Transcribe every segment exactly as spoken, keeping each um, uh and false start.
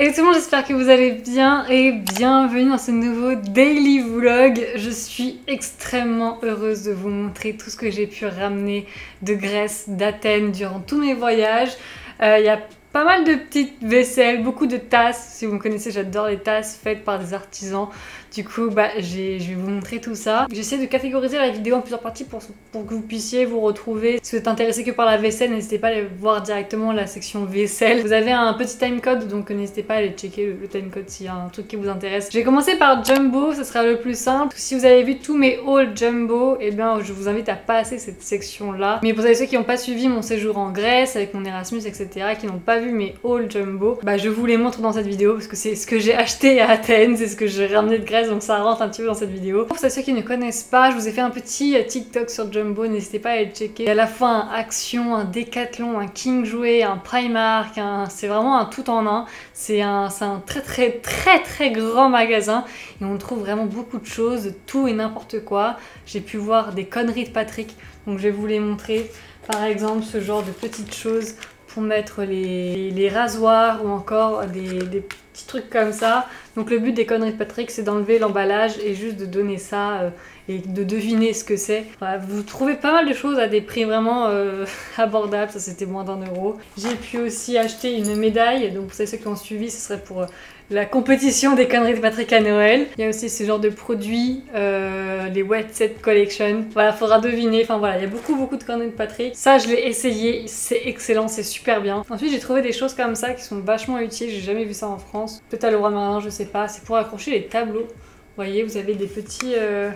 Salut tout le monde, j'espère que vous allez bien et bienvenue dans ce nouveau daily vlog. Je suis extrêmement heureuse de vous montrer tout ce que j'ai pu ramener de Grèce, d'Athènes durant tous mes voyages. Il euh, y a pas mal de petites vaisselles, beaucoup de tasses. Si vous me connaissez, j'adore les tasses faites par des artisans. Du coup, bah, je vais vous montrer tout ça. J'essaie de catégoriser la vidéo en plusieurs parties pour, pour que vous puissiez vous retrouver. Si vous êtes intéressé que par la vaisselle, n'hésitez pas à aller voir directement la section vaisselle. Vous avez un petit timecode, donc n'hésitez pas à aller checker le, le timecode s'il y a un truc qui vous intéresse. Je vais commencer par Jumbo, ce sera le plus simple. Si vous avez vu tous mes hauls Jumbo, eh bien, je vous invite à passer cette section-là. Mais pour ceux qui n'ont pas suivi mon séjour en Grèce avec mon Erasmus, et cetera, qui n'ont pas vu mes hauls Jumbo, bah, je vous les montre dans cette vidéo parce que c'est ce que j'ai acheté à Athènes, c'est ce que j'ai ramené de Grèce, donc ça rentre un petit peu dans cette vidéo. Pour ceux qui ne connaissent pas, je vous ai fait un petit TikTok sur Jumbo, n'hésitez pas à aller checker. Il y a à la fois un Action, un Decathlon, un King Jouet, un Primark, un... c'est vraiment un tout en un. C'est un, un très très très très grand magasin et on trouve vraiment beaucoup de choses, de tout et n'importe quoi. J'ai pu voir des conneries de Patrick, donc je vais vous les montrer. Par exemple, ce genre de petites choses pour mettre les, les rasoirs ou encore des, des petits trucs comme ça. Donc le but des conneries de Patrick, c'est d'enlever l'emballage et juste de donner ça euh, et de deviner ce que c'est. Voilà, vous trouvez pas mal de choses à des prix vraiment euh, abordables, ça c'était moins d'un euro. J'ai pu aussi acheter une médaille, donc pour ceux qui ont suivi, ce serait pour... Euh, la compétition des conneries de Patrick à Noël. Il y a aussi ce genre de produits, euh, les Wet Set Collection. Voilà, faudra deviner. Enfin voilà, il y a beaucoup beaucoup de conneries de Patrick. Ça, je l'ai essayé, c'est excellent, c'est super bien. Ensuite, j'ai trouvé des choses comme ça qui sont vachement utiles. J'ai jamais vu ça en France. Peut-être à Leroy Merlin, je sais pas. C'est pour accrocher les tableaux. Vous voyez, vous avez des petits... Euh...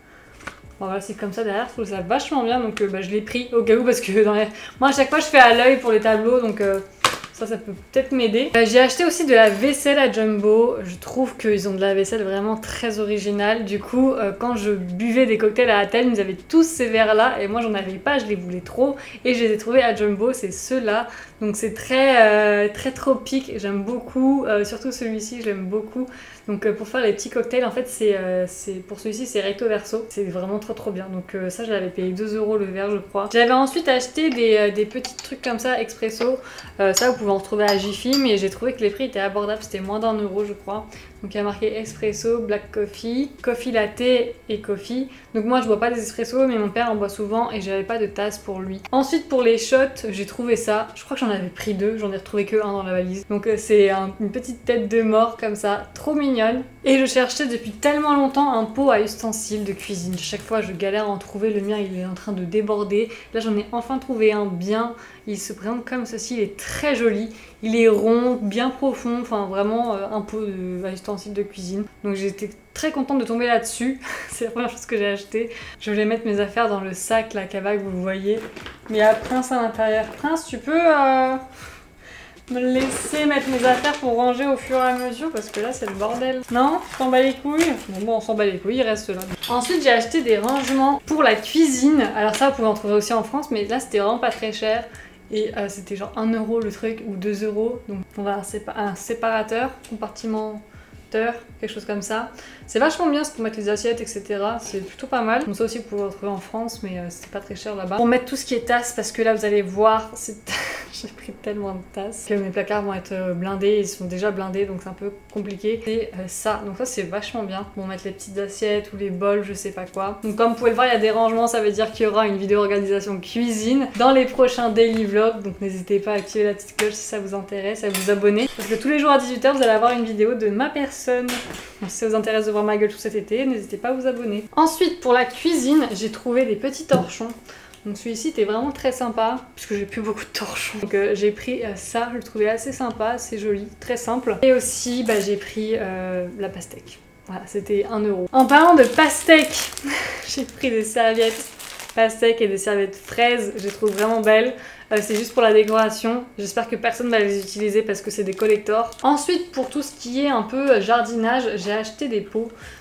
Bon, voilà, c'est comme ça derrière, je trouve ça vachement bien. Donc euh, bah, je l'ai pris au cas où parce que dans les... moi, à chaque fois, je fais à l'œil pour les tableaux. Donc... Euh... Ça, ça peut peut-être m'aider. Euh, j'ai acheté aussi de la vaisselle à Jumbo. Je trouve qu'ils ont de la vaisselle vraiment très originale. Du coup, euh, quand je buvais des cocktails à Athènes, ils avaient tous ces verres-là. Et moi, j'en avais pas, je les voulais trop. Et je les ai trouvés à Jumbo, c'est ceux-là. Donc c'est très, euh, très tropique. J'aime beaucoup. Euh, surtout celui-ci, je l'aime beaucoup. Donc euh, pour faire les petits cocktails, en fait, c'est euh, pour celui-ci, c'est recto verso. C'est vraiment trop trop bien. Donc euh, ça, je l'avais payé deux euros le verre, je crois. J'avais ensuite acheté des, euh, des petits trucs comme ça, expresso. Euh, ça, vous pouvez en retrouver à Jiffy, mais j'ai trouvé que les prix étaient abordables. C'était moins d'un euro, je crois. Donc il y a marqué espresso, black coffee, coffee latte et coffee. Donc moi je bois pas des espressos, mais mon père en boit souvent et j'avais pas de tasse pour lui. Ensuite pour les shots, j'ai trouvé ça. Je crois que j'en avais pris deux, j'en ai retrouvé que un dans la valise. Donc euh, c'est un, une petite tête de mort comme ça, trop mignonne. Et je cherchais depuis tellement longtemps un pot à ustensiles de cuisine. Chaque fois je galère à en trouver, le mien il est en train de déborder. Là j'en ai enfin trouvé un bien. Il se présente comme ceci, il est très joli. Il est rond, bien profond, enfin vraiment euh, un pot de, à ustensiles de cuisine. Donc j'étais très contente de tomber là-dessus. C'est la première chose que j'ai acheté. Je voulais mettre mes affaires dans le sac, la cavaque, vous voyez. Mais il y a Prince à l'intérieur. Prince, tu peux euh, me laisser mettre mes affaires pour ranger au fur et à mesure parce que là c'est le bordel. Non? Tu t'en bats les couilles? Bon, bon on s'en bat les couilles, il reste là. Ensuite j'ai acheté des rangements pour la cuisine. Alors ça vous pouvez en trouver aussi en France, mais là c'était vraiment pas très cher. Et euh, c'était genre un euro le truc ou deux euros. Donc on va un, sépa un séparateur, compartimenteur, quelque chose comme ça. C'est vachement bien, c'est pour mettre les assiettes, et cetera. C'est plutôt pas mal. Donc ça aussi vous pouvez le retrouver en France, mais euh, c'était pas très cher là-bas. Pour mettre tout ce qui est tasses, parce que là vous allez voir, j'ai pris tellement de tasses que mes placards vont être blindés. Ils sont déjà blindés, donc c'est un peu compliqué. Et euh, ça, donc ça c'est vachement bien pour mettre les petites assiettes ou les bols, je sais pas quoi. Donc comme vous pouvez le voir, il y a des rangements, ça veut dire qu'il y aura une vidéo organisation cuisine dans les prochains daily vlogs. Donc n'hésitez pas à activer la petite cloche si ça vous intéresse, à vous abonner. Parce que tous les jours à dix-huit heures, vous allez avoir une vidéo de ma personne. Donc si ça vous intéresse de voir ma gueule tout cet été, n'hésitez pas à vous abonner. Ensuite, pour la cuisine, j'ai trouvé des petits torchons. Donc celui-ci était vraiment très sympa, puisque j'ai plus beaucoup de torchons. Donc euh, j'ai pris euh, ça, je le trouvais assez sympa, assez joli, très simple. Et aussi, bah, j'ai pris euh, la pastèque. Voilà, c'était un euro. En parlant de pastèque, j'ai pris des serviettes pastèque et des serviettes fraises, je les trouve vraiment belles. Euh, c'est juste pour la décoration. J'espère que personne va les utiliser parce que c'est des collectors. Ensuite, pour tout ce qui est un peu jardinage, j'ai acheté des pots.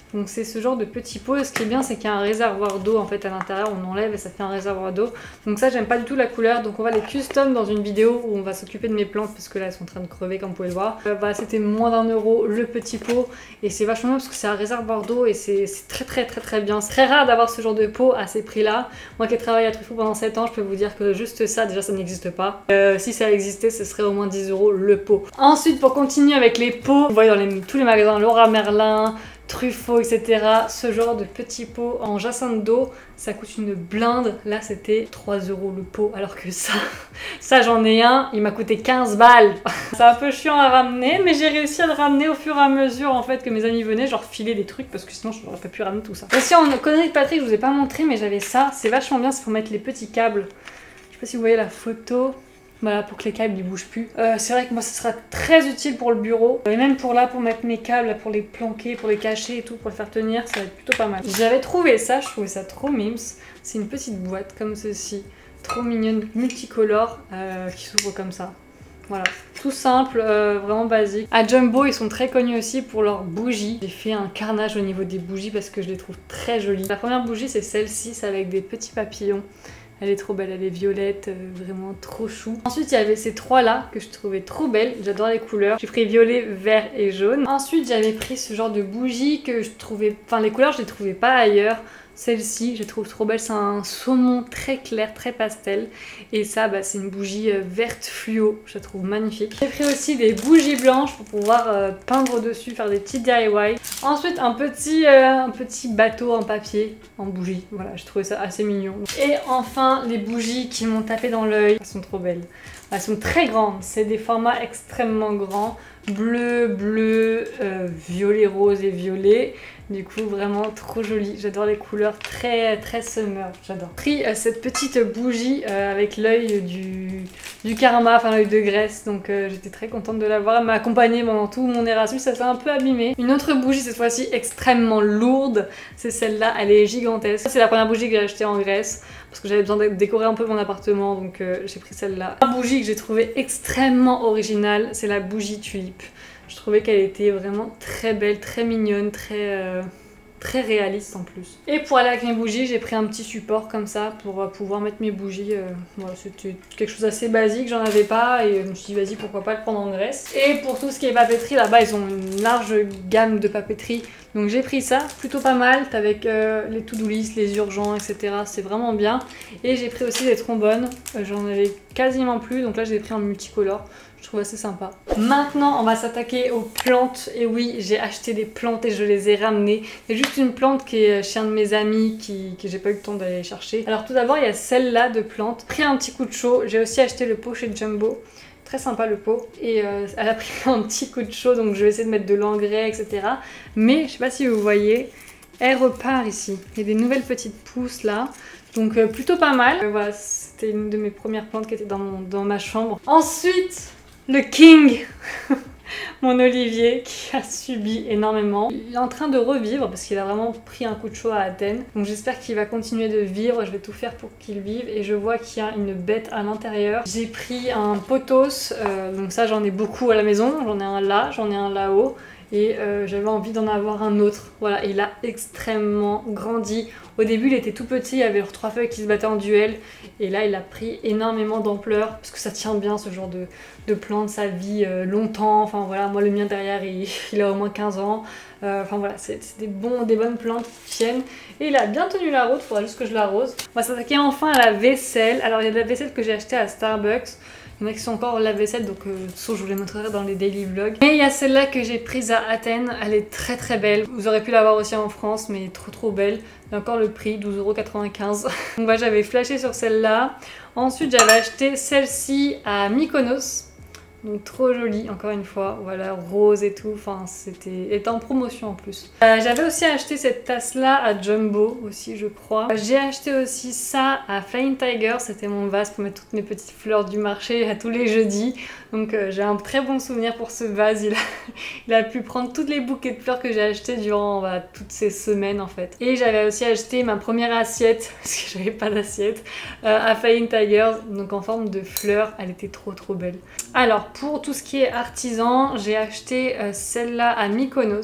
Donc c'est ce genre de petit pot. Ce qui est bien, c'est qu'il y a un réservoir d'eau en fait à l'intérieur. On enlève et ça fait un réservoir d'eau. Donc ça, j'aime pas du tout la couleur. Donc on va les custom dans une vidéo où on va s'occuper de mes plantes parce que là elles sont en train de crever comme vous pouvez le voir. Euh, bah, c'était moins d'un euro le petit pot et c'est vachement bien parce que c'est un réservoir d'eau et c'est très très très très bien. C'est très rare d'avoir ce genre de pot à ces prix-là. Moi qui ai travaillé à Truffaut pendant sept ans, je peux vous dire que juste ça, déjà ça n'existe pas. Euh, si ça existait, ce serait au moins dix euros le pot. Ensuite, pour continuer avec les pots, vous voyez dans les, tous les magasins, Laura Merlin, Truffaut, et cetera. Ce genre de petits pots en jacinthe d'eau, ça coûte une blinde. Là, c'était trois euros le pot, alors que ça, ça j'en ai un, il m'a coûté quinze balles. C'est un peu chiant à ramener, mais j'ai réussi à le ramener au fur et à mesure en fait que mes amis venaient, genre filer des trucs parce que sinon je n'aurais pas pu ramener tout ça. Aussi en connerie de Patrick, je vous ai pas montré, mais j'avais ça. C'est vachement bien, c'est pour mettre les petits câbles. Je sais pas si vous voyez la photo. Voilà, pour que les câbles ils bougent plus. Euh, c'est vrai que moi ça sera très utile pour le bureau. Et même pour là, pour mettre mes câbles, là, pour les planquer, pour les cacher et tout, pour le faire tenir, ça va être plutôt pas mal. J'avais trouvé ça, je trouvais ça trop mimes. C'est une petite boîte comme ceci, trop mignonne, multicolore, euh, qui s'ouvre comme ça. Voilà, tout simple, euh, vraiment basique. À Jumbo, ils sont très connus aussi pour leurs bougies. J'ai fait un carnage au niveau des bougies parce que je les trouve très jolies. La première bougie, c'est celle-ci, c'est avec des petits papillons. Elle est trop belle, elle est violette, euh, vraiment trop chou. Ensuite, il y avait ces trois là que je trouvais trop belles. J'adore les couleurs. J'ai pris violet, vert et jaune. Ensuite, j'avais pris ce genre de bougie que je trouvais... Enfin, les couleurs, je les trouvais pas ailleurs. Celle-ci, je la trouve trop belle, c'est un saumon très clair, très pastel. Et ça, bah, c'est une bougie euh, verte fluo, je la trouve magnifique. J'ai pris aussi des bougies blanches pour pouvoir euh, peindre dessus, faire des petits D I Y. Ensuite, un petit, euh, un petit bateau en papier, en bougie. Voilà, je trouvais ça assez mignon. Et enfin, les bougies qui m'ont tapé dans l'œil. Elles sont trop belles. Elles sont très grandes, c'est des formats extrêmement grands. Bleu, bleu, euh, violet, rose et violet. Du coup, vraiment trop joli. J'adore les couleurs très très summer. J'adore. J'ai pris euh, cette petite bougie euh, avec l'œil du, du karma, enfin l'œil de Grèce. Donc euh, j'étais très contente de l'avoir. Elle m'a accompagnée pendant tout mon Erasmus. Ça s'est un peu abîmé. Une autre bougie, cette fois-ci extrêmement lourde. C'est celle-là. Elle est gigantesque. C'est la première bougie que j'ai achetée en Grèce. Parce que j'avais besoin de décorer un peu mon appartement. Donc euh, j'ai pris celle-là. La bougie que j'ai trouvée extrêmement originale, c'est la bougie tulipe. Je trouvais qu'elle était vraiment très belle, très mignonne, très, euh, très réaliste en plus. Et pour aller avec mes bougies, j'ai pris un petit support comme ça pour euh, pouvoir mettre mes bougies. Euh, voilà, c'était quelque chose d'assez basique, j'en avais pas et je me suis dit vas-y pourquoi pas le prendre en Grèce. Et pour tout ce qui est papeterie, là-bas ils ont une large gamme de papeterie. Donc j'ai pris ça, plutôt pas mal, avec euh, les to-do list, les urgents, et cetera. C'est vraiment bien. Et j'ai pris aussi des trombones, euh, j'en avais quasiment plus, donc là j'ai pris en multicolore. Je trouve assez sympa. Maintenant, on va s'attaquer aux plantes. Et oui, j'ai acheté des plantes et je les ai ramenées. Il y a juste une plante qui est chez un de mes amis qui, que j'ai pas eu le temps d'aller chercher. Alors tout d'abord, il y a celle-là de plante. Pris un petit coup de chaud. J'ai aussi acheté le pot chez Jumbo. Très sympa le pot. Et euh, elle a pris un petit coup de chaud, donc je vais essayer de mettre de l'engrais, et cetera. Mais je sais pas si vous voyez, elle repart ici. Il y a des nouvelles petites pousses là. Donc euh, plutôt pas mal. Euh, voilà, c'était une de mes premières plantes qui était dans, mon, dans ma chambre. Ensuite... le King, mon olivier qui a subi énormément. Il est en train de revivre parce qu'il a vraiment pris un coup de chaud à Athènes. Donc j'espère qu'il va continuer de vivre, je vais tout faire pour qu'il vive. Et je vois qu'il y a une bête à l'intérieur. J'ai pris un pothos, euh, donc ça j'en ai beaucoup à la maison. J'en ai un là, j'en ai un là-haut. Et euh, j'avais envie d'en avoir un autre. Voilà, il a extrêmement grandi. Au début, il était tout petit, il y avait leurs trois feuilles qui se battaient en duel. Et là, il a pris énormément d'ampleur parce que ça tient bien ce genre de, de plante, ça vit euh, longtemps. Enfin voilà, moi le mien derrière, il, il a au moins quinze ans. Euh, enfin voilà, c'est des, bons, des bonnes plantes qui tiennent. Et il a bien tenu la route, il faudra juste que je l'arrose. On va s'attaquer enfin à la vaisselle. Alors il y a de la vaisselle que j'ai achetée à Starbucks. Il y en a qui sont encore lave-vaisselle, donc euh, je vous les montrerai dans les daily vlogs. Mais il y a celle-là que j'ai prise à Athènes, elle est très très belle. Vous aurez pu l'avoir aussi en France, mais trop trop belle. Et encore le prix, douze euros quatre-vingt-quinze. Donc voilà, j'avais flashé sur celle-là. Ensuite, j'avais acheté celle-ci à Mykonos. Donc trop jolie, encore une fois, voilà, rose et tout, enfin c'était était en promotion en plus. Euh, j'avais aussi acheté cette tasse là à Jumbo aussi je crois. J'ai acheté aussi ça à Flying Tiger, c'était mon vase pour mettre toutes mes petites fleurs du marché à tous les jeudis. Donc euh, j'ai un très bon souvenir pour ce vase, il a, il a pu prendre toutes les bouquets de fleurs que j'ai acheté durant bah, toutes ces semaines en fait. Et j'avais aussi acheté ma première assiette, parce que j'avais pas d'assiette, euh, à Flying Tiger, donc en forme de fleurs, elle était trop trop belle. Alors pour tout ce qui est artisan, j'ai acheté euh, celle-là à Mykonos.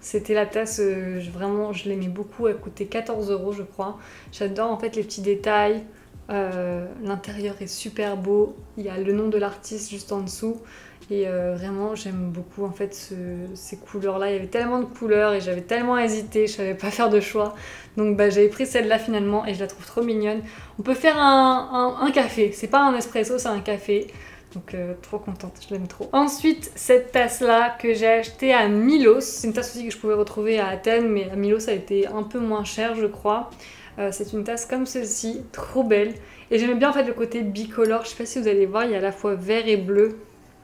C'était la tasse, euh, je- vraiment je l'aimais beaucoup, elle coûtait quatorze euros je crois. J'adore en fait les petits détails, euh, l'intérieur est super beau, il y a le nom de l'artiste juste en dessous. Et euh, vraiment j'aime beaucoup en fait ce- ces couleurs là, il y avait tellement de couleurs et j'avais tellement hésité, je savais pas faire de choix. Donc bah, j'avais pris celle-là finalement et je la trouve trop mignonne. On peut faire un, un, un café, c'est pas un espresso, c'est un café. Donc euh, trop contente, je l'aime trop. Ensuite, cette tasse-là que j'ai achetée à Milos. C'est une tasse aussi que je pouvais retrouver à Athènes, mais à Milos ça a été un peu moins cher je crois. Euh, c'est une tasse comme ceci, trop belle. Et j'aimais bien en fait le côté bicolore, je sais pas si vous allez voir, il y a à la fois vert et bleu.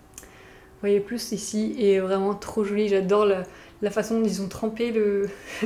Vous voyez plus ici, et vraiment trop joli, j'adore la, la façon dont ils ont trempé le,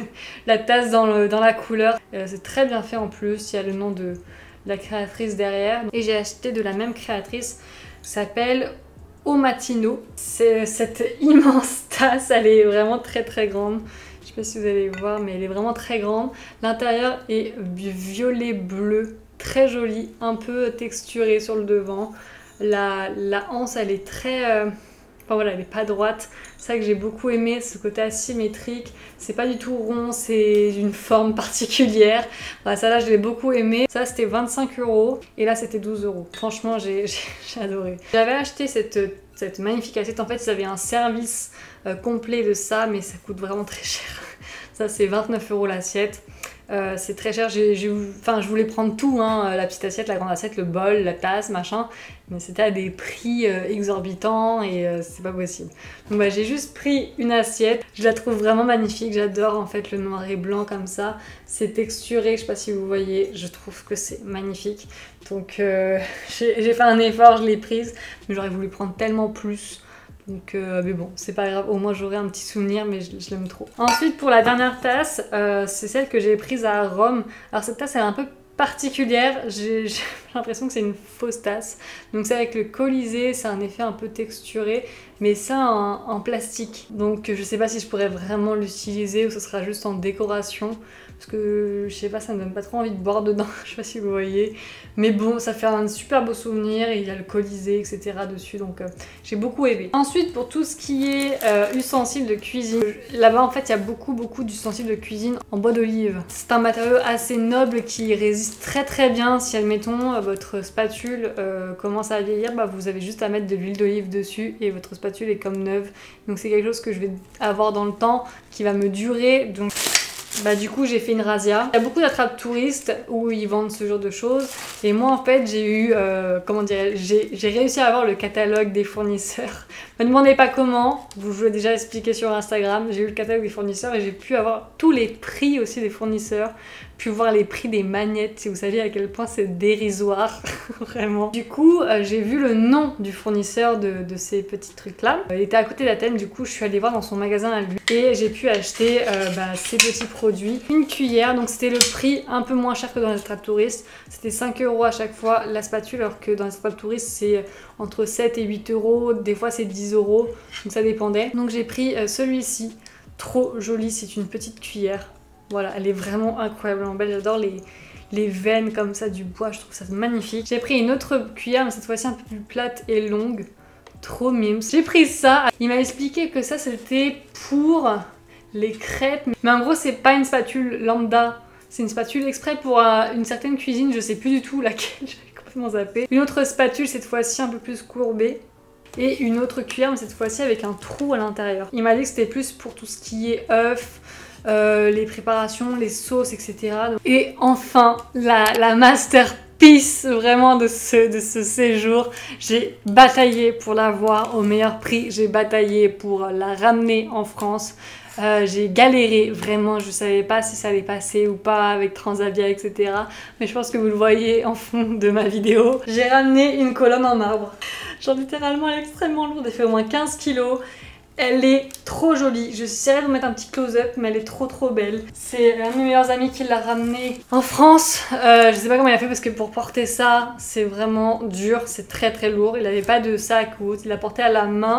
la tasse dans, le, dans la couleur. Euh, c'est très bien fait en plus, il y a le nom de la créatrice derrière. Et j'ai acheté de la même créatrice, s'appelle Au Matino. C'est cette immense tasse, elle est vraiment très très grande. Je sais pas si vous allez voir, mais elle est vraiment très grande. L'intérieur est violet bleu, très joli, un peu texturé sur le devant. La, la anse, elle est très... Euh... Enfin voilà, elle n'est pas droite. C'est ça que j'ai beaucoup aimé, ce côté asymétrique. C'est pas du tout rond, c'est une forme particulière. Voilà, ça là, je l'ai beaucoup aimé. Ça, c'était vingt-cinq euros et là, c'était douze euros. Franchement, j'ai adoré. J'avais acheté cette, cette magnifique assiette. En fait, ils avaient un service euh, complet de ça, mais ça coûte vraiment très cher. Ça, c'est vingt-neuf euros l'assiette. Euh, c'est très cher, j'ai, j'ai, enfin, je voulais prendre tout, hein, la petite assiette, la grande assiette, le bol, la tasse, machin, mais c'était à des prix euh, exorbitants et euh, c'est pas possible. Donc bah, j'ai juste pris une assiette, je la trouve vraiment magnifique, j'adore en fait le noir et blanc comme ça, c'est texturé, je sais pas si vous voyez, je trouve que c'est magnifique. Donc euh, j'ai, j'ai fait un effort, je l'ai prise, mais j'aurais voulu prendre tellement plus. Donc, euh, mais bon, c'est pas grave, au moins j'aurai un petit souvenir, mais je, je l'aime trop. Ensuite, pour la dernière tasse, euh, c'est celle que j'ai prise à Rome. Alors cette tasse, elle est un peu particulière, j'ai l'impression que c'est une fausse tasse. Donc c'est avec le Colisée, c'est un effet un peu texturé, mais ça en, en plastique. Donc je sais pas si je pourrais vraiment l'utiliser ou ce sera juste en décoration. Parce que je sais pas, ça me donne pas trop envie de boire dedans, je sais pas si vous voyez. Mais bon, ça fait un super beau souvenir et il y a le Colisée, et cetera dessus, donc euh, j'ai beaucoup aimé. Ensuite, pour tout ce qui est euh, ustensiles de cuisine, là-bas en fait il y a beaucoup beaucoup d'ustensiles de cuisine en bois d'olive. C'est un matériau assez noble qui résiste très très bien. Si admettons votre spatule euh, commence à vieillir, bah, vous avez juste à mettre de l'huile d'olive dessus et votre spatule est comme neuve. Donc c'est quelque chose que je vais avoir dans le temps, qui va me durer. Donc bah du coup j'ai fait une razzia. Il y a beaucoup d'attrapes touristes où ils vendent ce genre de choses et moi en fait j'ai eu, euh, comment dire, j'ai réussi à avoir le catalogue des fournisseurs. Me demandez pas comment, je vous l'ai déjà expliqué sur Instagram, j'ai eu le catalogue des fournisseurs et j'ai pu avoir tous les prix aussi des fournisseurs, puis voir les prix des magnettes si vous saviez à quel point c'est dérisoire, vraiment. Du coup euh, j'ai vu le nom du fournisseur de, de ces petits trucs là, il était à côté d'Athènes, du coup je suis allée voir dans son magasin à lui et j'ai pu acheter euh, bah, ces petits produits. Une cuillère, donc c'était le prix un peu moins cher que dans les attrapes touristes, c'était cinq euros à chaque fois la spatule, alors que dans les attrapes touristes c'est entre sept et huit euros, des fois c'est dix euros, donc ça dépendait. Donc j'ai pris euh, celui-ci, trop joli, c'est une petite cuillère, voilà, elle est vraiment incroyablement belle, j'adore les, les veines comme ça du bois, je trouve ça magnifique. J'ai pris une autre cuillère, mais cette fois-ci un peu plus plate et longue, trop mimes. J'ai pris ça, il m'a expliqué que ça c'était pour les crêpes, mais en gros c'est pas une spatule lambda, c'est une spatule exprès pour euh, une certaine cuisine, je sais plus du tout laquelle, j'avais complètement zappé. Une autre spatule cette fois-ci un peu plus courbée et une autre cuillère mais cette fois-ci avec un trou à l'intérieur. Il m'a dit que c'était plus pour tout ce qui est œufs, euh, les préparations, les sauces, et cetera. Et enfin la, la masterpiece vraiment de ce, de ce séjour, j'ai bataillé pour l'avoir au meilleur prix, j'ai bataillé pour la ramener en France. Euh, j'ai galéré, vraiment, je savais pas si ça allait passer ou pas avec Transavia, et cetera. Mais je pense que vous le voyez en fond de ma vidéo. J'ai ramené une colonne en marbre. Genre littéralement, elle est extrêmement lourde, elle fait au moins quinze kilos. Elle est trop jolie. Je essaierai de vous mettre un petit close-up, mais elle est trop trop belle. C'est un de mes meilleurs amis qui l'a ramenée en France. Euh, je sais pas comment il a fait parce que pour porter ça, c'est vraiment dur, c'est très très lourd. Il avait pas de sac ou autre, il l'a porté à la main.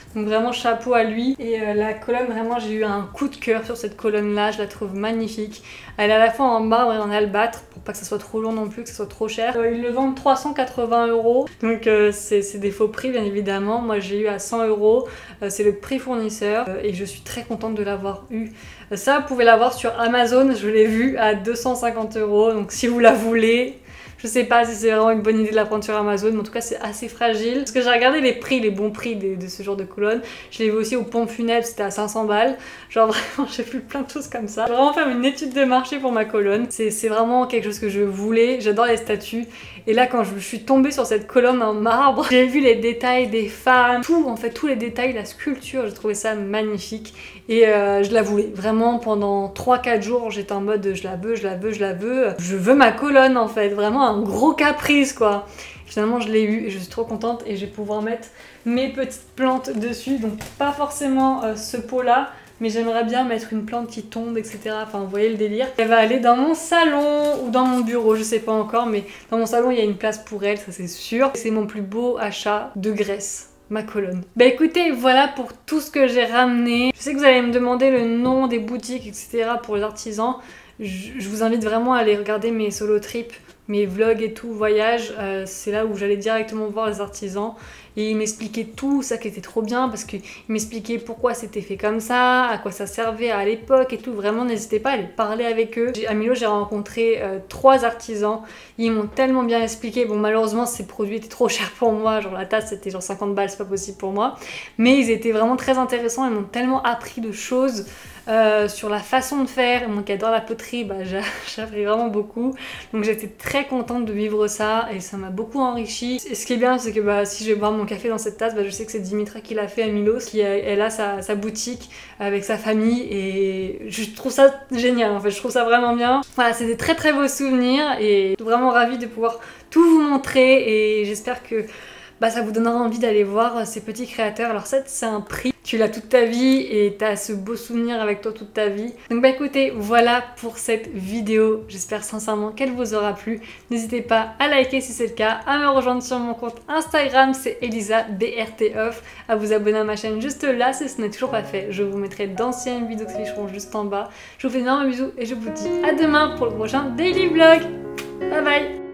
Donc vraiment chapeau à lui. Et euh, la colonne, vraiment j'ai eu un coup de cœur sur cette colonne là, je la trouve magnifique. Elle est à la fois en marbre et en albâtre pour pas que ça soit trop long non plus, que ça soit trop cher. Euh, ils le vendent trois cent quatre-vingts euros, donc euh, c'est des faux prix bien évidemment. Moi j'ai eu à cent euros, euh, c'est le prix fournisseur euh, et je suis très contente de l'avoir eu. Euh, ça vous pouvez l'avoir sur Amazon, je l'ai vu à deux cent cinquante euros, donc si vous la voulez. Je sais pas si c'est vraiment une bonne idée de la prendre sur Amazon, mais en tout cas c'est assez fragile. Parce que j'ai regardé les prix, les bons prix de, de ce genre de colonne. Je l'ai vu aussi au Pompe Funèbre, c'était à cinq cents balles. Genre vraiment j'ai vu plein de choses comme ça. Je vais vraiment faire une étude de marché pour ma colonne. C'est vraiment quelque chose que je voulais, j'adore les statues. Et là quand je suis tombée sur cette colonne en marbre, j'ai vu les détails des femmes, tout en fait, tous les détails, la sculpture, j'ai trouvé ça magnifique. Et euh, je la voulais, vraiment pendant trois quatre jours, j'étais en mode je la veux, je la veux, je la veux. Je veux ma colonne en fait, vraiment un gros caprice quoi. Finalement je l'ai eu et je suis trop contente et je vais pouvoir mettre mes petites plantes dessus. Donc pas forcément euh, ce pot là, mais j'aimerais bien mettre une plante qui tombe, et cetera. Enfin vous voyez le délire. Elle va aller dans mon salon ou dans mon bureau, je sais pas encore, mais dans mon salon il y a une place pour elle, ça c'est sûr. C'est mon plus beau achat de Grèce. Ma colonne. Bah écoutez, voilà pour tout ce que j'ai ramené. Je sais que vous allez me demander le nom des boutiques, et cetera pour les artisans. Je, je vous invite vraiment à aller regarder mes solo trips, mes vlogs et tout, voyages. Euh, c'est là où j'allais directement voir les artisans. Et ils m'expliquaient tout, ça qui était trop bien, parce qu'ils m'expliquaient pourquoi c'était fait comme ça, à quoi ça servait à l'époque et tout. Vraiment, n'hésitez pas à aller parler avec eux. À Milos, j'ai rencontré euh, trois artisans. Ils m'ont tellement bien expliqué. Bon, malheureusement, ces produits étaient trop chers pour moi. Genre, la tasse, c'était genre cinquante balles, c'est pas possible pour moi. Mais ils étaient vraiment très intéressants. Ils m'ont tellement appris de choses. Euh, sur la façon de faire, moi qui adore la poterie, bah, j'ai appris vraiment beaucoup, donc j'étais très contente de vivre ça et ça m'a beaucoup enrichi. Et ce qui est bien, c'est que bah, si je vais boire mon café dans cette tasse, bah, je sais que c'est Dimitra qui l'a fait à Milos, qui a, elle a sa, sa boutique avec sa famille et je trouve ça génial en fait, je trouve ça vraiment bien. Voilà, c'est des très très beaux souvenirs et vraiment ravie de pouvoir tout vous montrer et j'espère que bah, ça vous donnera envie d'aller voir ces petits créateurs. Alors ça, c'est un prix. Tu l'as toute ta vie et t'as ce beau souvenir avec toi toute ta vie. Donc bah écoutez, voilà pour cette vidéo. J'espère sincèrement qu'elle vous aura plu. N'hésitez pas à liker si c'est le cas, à me rejoindre sur mon compte Instagram, c'est Elisa B R T Off, à vous abonner à ma chaîne juste là si ce n'est toujours pas fait. Je vous mettrai d'anciennes vidéos qui s'afficheront juste en bas. Je vous fais d'énormes bisous et je vous dis à demain pour le prochain Daily Vlog. Bye bye.